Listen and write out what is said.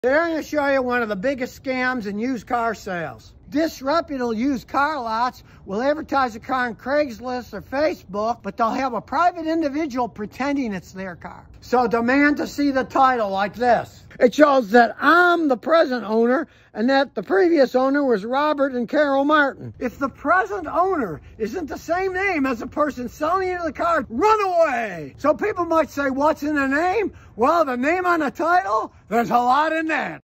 Today I'm going to show you one of the biggest scams in used car sales. Disreputable used car lots will advertise a car on Craigslist or Facebook, but they'll have a private individual pretending it's their car. So demand to see the title like this. It shows that I'm the present owner and that the previous owner was Robert and Carol Martin. If the present owner isn't the same name as the person selling you the car, run away. So people might say, what's in the name? Well, the name on the title, there's a lot in that.